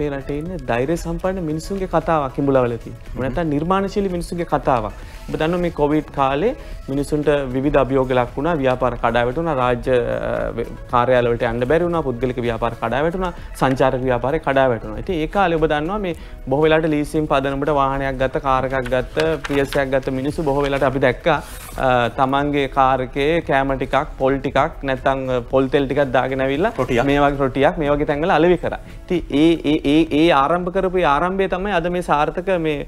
අපේ රටේ ඉන්න ධෛර්ය සම්පන්න මිනිසුන්ගේ කතාවක් කිඹුලවල තියෙනවා. නැත්නම් නිර්මාණශීලී මිනිසුන්ගේ කතාවක්. ඔබ දන්නවා මේ කොවිඩ් කාලේ මිනිසුන්ට විවිධ අභියෝග ලක් වුණා, ව්‍යාපාර කඩා වැටුණා, රාජ්‍ය කාර්යාල වලට යන්න බැරි වුණා, පුද්ගලික ව්‍යාපාර කඩා වැටුණා, සංචාරක ව්‍යාපාරේ කඩා වැටුණා. ඉතින් ඒ කාලේ ඔබ දන්නවා මේ බොහෝ වෙලාවට ලීසින් පදනමට වාහනයක් ගත්ත, කාර් එකක් ගත්ත, PS එකක් ගත්ත මිනිස්සු බොහෝ වෙලාවට අපි දැක්කා තමන්ගේ කාර් එකේ කැම ටිකක්, පොල් ටිකක් නැත්නම් පොල් තෙල් ටිකක් දාගෙන ඇවිල්ලා මේ වගේ රොටියක් මේ වගේ තැන්වල අලෙවි කරා. ඉතින් ඒ ආරම්භ කරපු ආරම්භය තමයි අද මේ සාර්ථක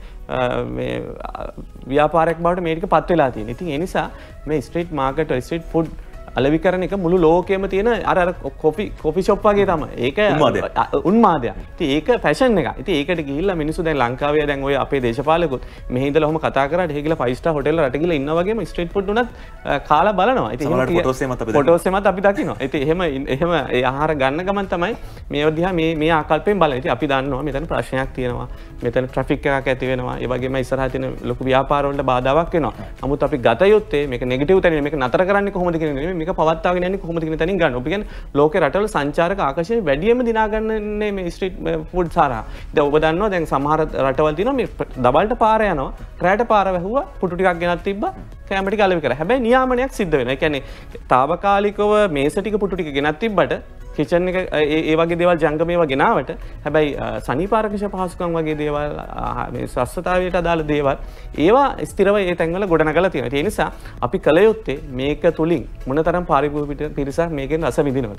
මේ ව්‍යාපාරයක් බවට මේ ටික පත් වෙලා තියෙන්නේ. ඉතින් ඒ නිසා මේ ස්ට්‍රීට් මාකට් වල ස්ට්‍රීට් ෆුඩ් අලෙවි කරන එක මුළු ලෝකෙම තියෙන අර කොෆි ෂොප් වගේ තමයි. ඒක උන්මාදයක්. ඉතින් ඒක ෆැෂන් එකක්. ඉතින් ඒකට ගිහිල්ලා මිනිස්සු දැන් ලංකාවේ දැන් ඔය අපේ දේශපාලකුත් මෙහි ඉඳලා ඔහම කතා කරාට එහෙ ගිහලා 5 star hotel රට ගිහලා ඉන්නා වගේම ස්ට්‍රීට් ෆුඩ් උනත් කාලා බලනවා. ඉතින් ෆොටෝස් එමත් අපි දකිනවා. ඉතින් එහෙම ඒ ආහාර ගන්න ගමන් තමයි මේ දිහා මේ ආකල්පයෙන් බලන්නේ. ඉතින් අපි දන්නවා මෙතන ප්‍රශ්නයක් තියෙනවා. මෙතන ට්‍රැෆික් එකක් ඇති වෙනවා. ඒ වගේම ඉස්සරහා තියෙන ලොකු ව්‍යාපාර වලට බාධාවක් වෙනවා. නමුත් අපි ගත යුත්තේ මේක නෙගටිව් තැනින් මේක නතර කරන්නේ කොහොමද කියන එක මේක පවත්වාගෙන යන්නේ කොහොමද කියන තැනින් ගන්න. ඔබ කියන්නේ ලෝකේ රටවල සංචාරක ආකර්ෂණය වැඩියෙන්ම දිනා ගන්නනේ මේ ස්ට්‍රීට් ෆුඩ් සාරා. දැන් ඔබ දන්නවා දැන් සමහර රටවල් තියෙනවා මේ දවල්ට පාර යනවා, රැට පාර වැහුවා, පුටු ටිකක් ගෙනත් තිබ්බා, කැම ටික අලෙවි කරා. හැබැයි නියාමනයක් සිද්ධ වෙනවා. ඒ කියන්නේ తాවකාලිකව මේස ටික පුටු ටික ගෙනත් තිබ්බට කිචන් එක ඒ වගේ දේවල් ජංගම ඒවා ගෙනාවට හැබැයි සනීපාරක්ෂ පහසුකම් වගේ දේවල් මේ ස්වස්ථතාවයට අදාළ දේවල් ඒවා ස්ථිරව ඒ තැන්වල ගොඩනගලා තියෙනවා. ඒ නිසා අපි කල යුත්තේ මේක තුලින් මොනතරම් පාරිභෝගික පිරිසක් මේකෙන් රස විඳිනවද?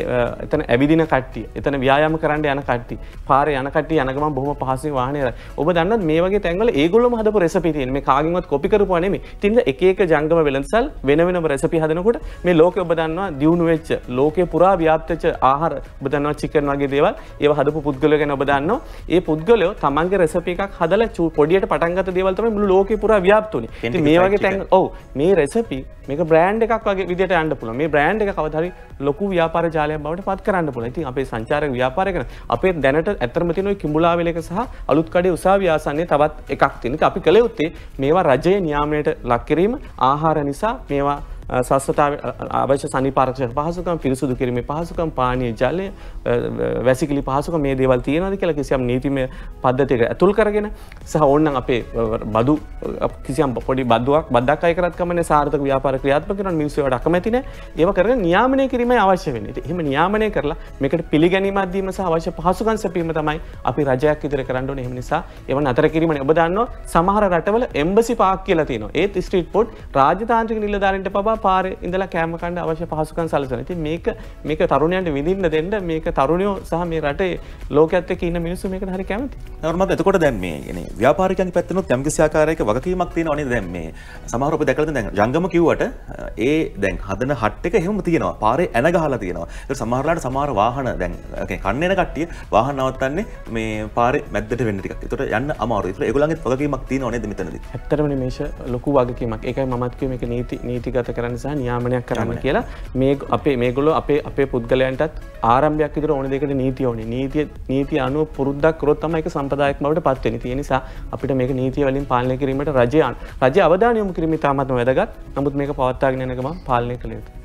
එතන ඇවිදින කට්ටිය, එතන ව්‍යායාම කරන්න යන කට්ටිය, පාරේ යන කට්ටිය යන ගමන් බොහොම පහසුවෙන් වාහනේ ඔබ දන්නවද මේ වගේ තැන්වල ඒගොල්ලෝම හදපු රෙසිපි තියෙන. මේ කාගෙන්වත් කොපි කරපුවා නෙමෙයි. ඉතින් එක එක ජංගම වෙළඳසල් වෙන වෙනම රෙසිපි හදනකොට මේ ලෝකේ ඔබ දන්නවා දියුණු වෙච්ච ලෝකේ පුරා ව්‍යාප්ත ආහාර ඔබ දන්නවා චිකන් වගේ දේවල් ඒව හදපු පුද්ගලයෝ ගැන ඔබ දන්නවා. ඒ පුද්ගලයෝ තමන්ගේ රෙසිපි එකක් හදලා පොඩියට පටන් ගත්ත දේවල් තමයි මුළු ලෝකේ පුරා ව්‍යාප්ත උනේ. ඉතින් මේ වගේ තැන් මේ රෙසිපි මේක බ්‍රෑන්ඩ් එකක් වගේ විදියට යන්න පුළුවන්. මේ බ්‍රෑන්ඩ් එක කවදා හරි ලොකු ව්‍යාපාර ජාලයක් බවට පත් කරන්න පුළුවන්. ඉතින් අපේ සංචාරක ව්‍යාපාරය කරන අපේ දැනට ඇත්තම තියෙන ওই කිඹුලාවෙල එක සහ අලුත් කඩේ උසාවිය ආසන්නයේ තවත් එකක් තියෙන. ඉතින් අපි කළ යුත්තේ මේවා රජයේ නියාමනයට ලක් කිරීම, ආහාර නිසා මේවා ස්වස්ථතාව අවශ්‍ය සනීපාරක්ෂක පහසුකම්, පිරිසුදු කිරීමේ පහසුකම්, පානීය ජලය, වැසිකිලි පහසුකම් මේ දේවල් තියෙනවද කියලා කිසියම් නීතිමය පද්ධතියක ඇතුල් කරගෙන සහ ඕනනම් අපේ බදු කිසියම් පොඩි බද්දක් අය කරත් කමන්නේ සාර්ථක ව්‍යාපාර ක්‍රියාත්මක කරන මිනිස්සු ඒවට අකමැති නැහැ. ඒව කරගෙන නියාමනය කිරීමයි අවශ්‍ය වෙන්නේ. ඉතින් එහෙම නියාමනය කරලා මේකට පිළිගැනීමක් දීම සහ අවශ්‍ය පහසුකම් සැපීම තමයි අපි රජයක් ඉදිරිය කරන්න ඕනේ. එහෙම නිසා ඒව නතර කිරීමනේ. ඔබ දන්නවා සමහර රටවල එම්බසි පාක් කියලා තියෙනවා. ඒත් ස්ට්‍රීට් ෆුඩ් රාජ්‍යතාන්ත්‍රික නිලධාරීන්ට පවා පාරේ ඉඳලා කෑම කන්න අවශ්‍ය පහසුකම් සැලසෙනවා. ඉතින් මේක තරුණයන්ට විඳින්න දෙන්න මේක තරුණයෝ සහ මේ රටේ ලෝකයේත් එක්ක ඉන්න මිනිස්සු මේකට හරි කැමතියි. නේද? එතකොට දැන් මේ يعني ව්‍යාපාරිකයන්ගේ පැත්තෙනුත් යම්කිසි ආකාරයක වගකීමක් තියෙනවා නේද? දැන් මේ සමහර ඔබ දැකලා දැන් ජංගම කිව්වට ඒ දැන් හදන හට් එක එහෙමම තියෙනවා. පාරේ ඇන ගහලා තියෙනවා. ඒක සමහරලාට සමහර වාහන දැන් කන්න එන කට්ටිය වාහන නවත්තන්නේ මේ පාරේ මැද්දට වෙන්න ටිකක්. ඒතකොට යන්න අමාරුයි. ඒතකොට ඒගොල්ලන්ගේ වගකීමක් තියෙනව නේද මෙතනදී? ඇත්තටම මේෂ ලොකු වගකීමක්. ඒකයි මමත් කිව්වේ මේක නීතිගත කරන්න සහ නියාමනයක් කරන්න කියලා. මේ අපේ මේගොල්ලෝ අපේ පුද්ගලයන්ටත් ආරම්භයක් විතර ඕන දෙයකට නීතිය ඕනේ. නීතිය අනුව පුරුද්දක් කරොත් තමයි ඒක සම්ප්‍රදායක් බවට පත් වෙන්නේ. ඒ නිසා අපිට මේක නීතිය වලින් පාලනය කිරීමට රජය අවධානය යොමු කිරීම ඉතාමත්ම වැදගත්. නමුත් මේක පවත්වාගෙන යන ගමන් පාලනය කළ යුතුයි.